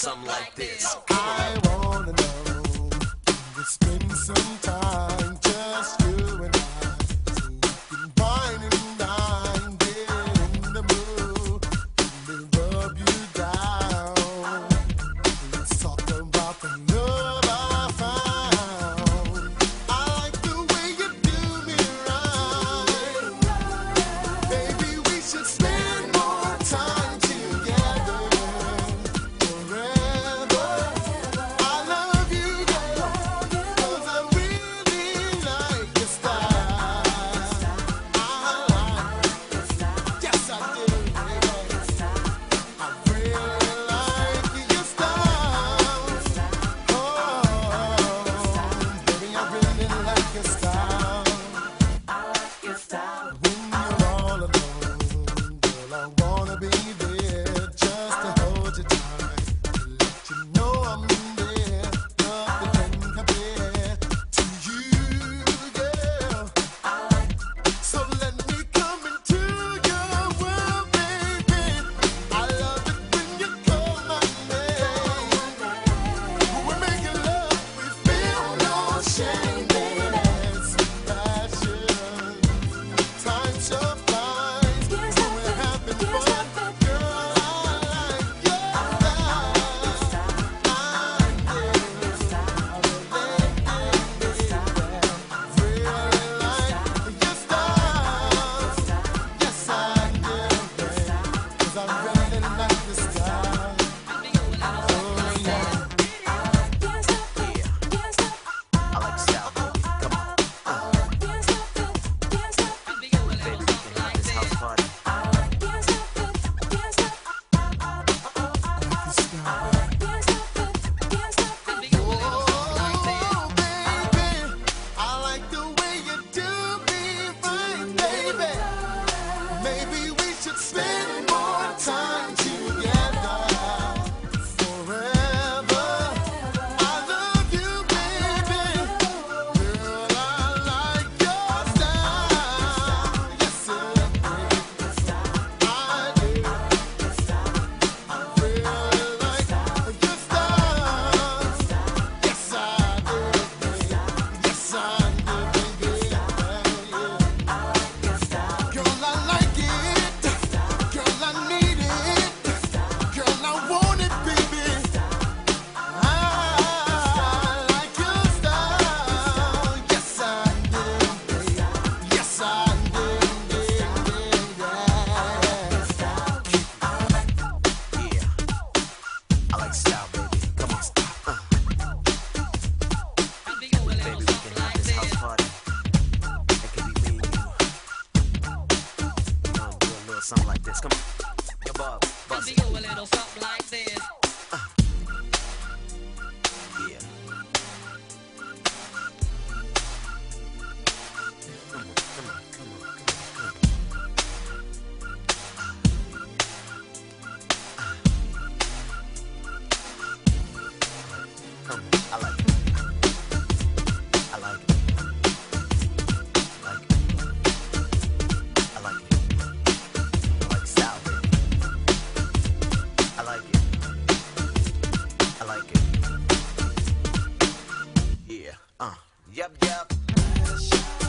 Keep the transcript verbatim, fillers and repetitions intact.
something like this. I wanna know, we spend some time, just you and I, so we can wine and dine, get in the mood, let me rub you down. Let's talk about the love I found. I like the way you do me right. Baby, we should spend more time together forever. I love you, girl, 'cause I really like your style. I like, yes I do, baby. I really like your style. Oh, baby, I really like your style. When you're all alone, girl, I wanna be there just to hold you tight, to let you know I'm there. Nothing can compare to you, girl. So let me come into your world, baby. I love it when you call my name. When we're making love, we feel no shame, baby. It's passion. Time so flies when we're having fun. Girl, I like your style. I do. I really, really like your style. Yes, I do, baby. 'Cause I really like your style. Oh, yeah. I like style, baby. Come on. Uh, baby, we can have this house party. I like your style, baby. Oh, baby, I like the way you do me right, baby. Maybe we should spend more time together forever. I love you, baby. Girl, I like your style. Yes, sir, baby. I do. I really like your style. Yes, I do, baby. Yes, I do, baby. Girl, I like it. Girl, I need it. Girl, I want it, baby. I like your style. Yes, I do, baby. Yes, I do, yeah, yeah, Yeah. I like style, baby. Come on. Uh, baby, we can have this house party. It could be me and you. You know, do a little something like this. Come on. Yo, Bob, bust it. Do a little something like this. Yeah. Come on, come on, come on, come on, come on. Come on. I like it. I like it. I like it. I like it. I like style, baby. I like it. I like it. Yeah. Uh. Yep, yep.